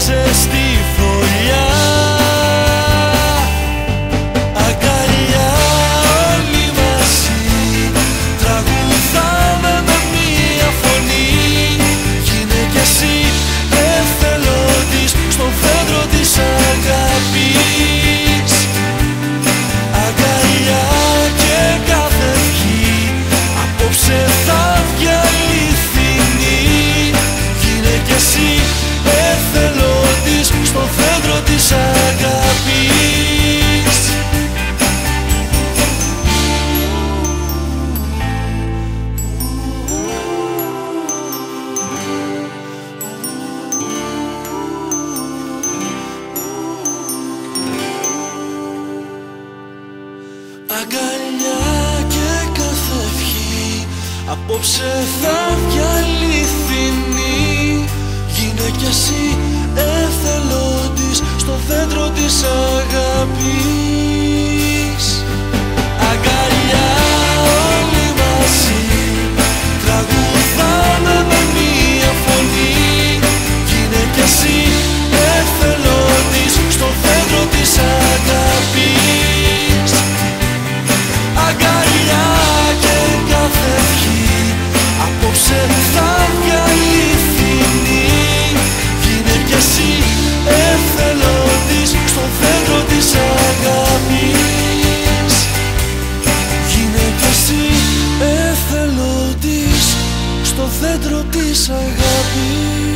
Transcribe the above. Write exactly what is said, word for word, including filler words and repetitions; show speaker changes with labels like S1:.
S1: ζεστή φωλιά. Αγκαλιά όλοι μαζί, τραγουδάμε με μία φωνή. Γίνε κι εσύ εθελόντης στο δέντρο της αγάπης. Αγκαλιά και κάθε ευχή απόψε θα βγει αληθινή. Γίνε κι εσύ εθελόντης στο δέντρο της αγάπης. Αγκαλιά και κάθε ευχή απόψε θα βγει αληθινή. Γίνε κι εσύ εθελόντης στο δέντρο της αγάπης. Αγκαλιά όλοι μαζί, τραγουδάμε με μία φωνή. Γίνε κι εσύ εθελόντης στο δέντρο της αγάπης. Αγκαλιά και κάθε ευχή απόψε θα βγει αληθινή. Γίνε κι εσύ εθελόντης στο δέντρο της αγάπης. Γίνε κι εσύ εθελόντης στο δέντρο της αγάπης.